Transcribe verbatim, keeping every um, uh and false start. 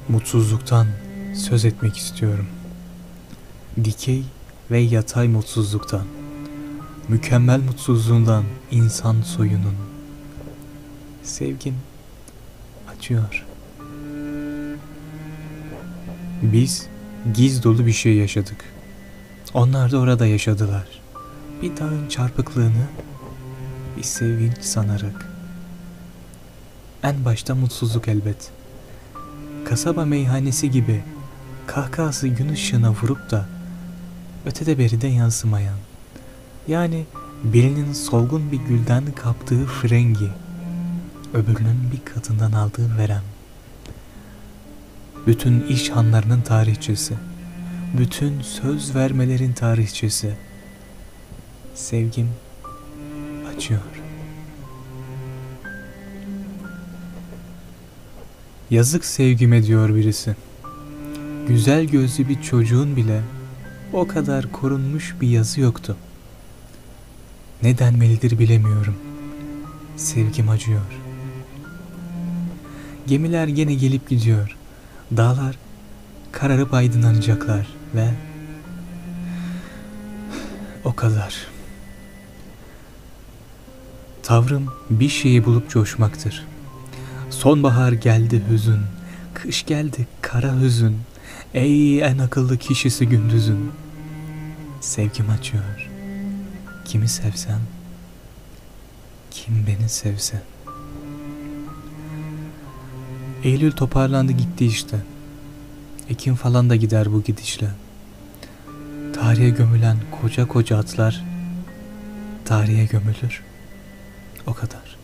Mutsuzluktan söz etmek istiyorum. Dikey ve yatay mutsuzluktan, mükemmel mutsuzluğundan insan soyunun. Sevgim acıyor. Biz giz dolu bir şey yaşadık. Onlar da orada yaşadılar. Bir dağın çarpıklığını bir sevinç sanarak. En başta mutsuzluk elbet. Kasaba meyhanesi gibi kahkahası gün ışığına vurup da ötede beride yansımayan, yani birinin solgun bir gülden kaptığı frengi, öbürünün bir kadından aldığı verem. Bütün iş hanlarının tarihçesi, bütün söz vermelerin tarihçesi. Sevgim acıyor. Yazık sevgime diyor birisi. Güzel gözlü bir çocuğun bile o kadar korunmuş bir yazı yoktu. Ne denmelidir bilemiyorum. Sevgim acıyor. Gemiler gene gelip gidiyor. Dağlar kararıp aydınlanacaklar ve o kadar. Tavrım bir şeyi bulup coşmaktır. Sonbahar geldi hüzün, kış geldi kara hüzün. Ey en akıllı kişisi gündüzün. Sevgim açıyor. Kimi sevsem, kim beni sevse. Eylül toparlandı gitti işte. Ekim falan da gider bu gidişle. Tarihe gömülen koca koca atlar tarihe gömülür. O kadar.